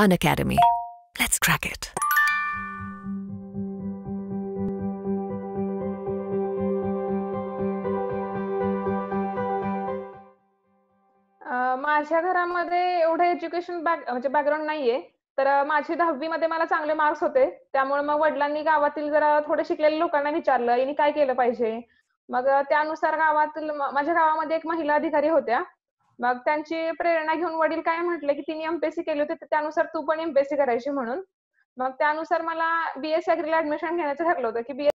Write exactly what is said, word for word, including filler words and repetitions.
Unacademy. Let's crack it. अ, माझ्या घरामध्ये एवढं एज्युकेशन बॅक म्हणजे बॅकग्राऊंड नाहीये. तर अ, माझी दहावी मध्ये मला चांगले मार्क्स होते. त्यामुळे मग वडिलांनी गावातील जरा थोडे शिकलेल्या लोकांना विचारलं, "हिने काय केलं पाहिजे?" मग अ, त्यानुसार गावातील म माझ्या गावामध्ये एक महिला अधिकारी होत्या. मग त्यांची प्रेरणा घेऊन वडील काय म्हटले, की "तिने एम-पी-एस-सी केली होती, तर त्यानुसार तू पण एम-पी-एस-सी करायची म्हणून." मग त्यानुसार मला बी-एस-सी ॲग्रीला ॲडमिशन घेण्याचं ठरलं होतं, की बी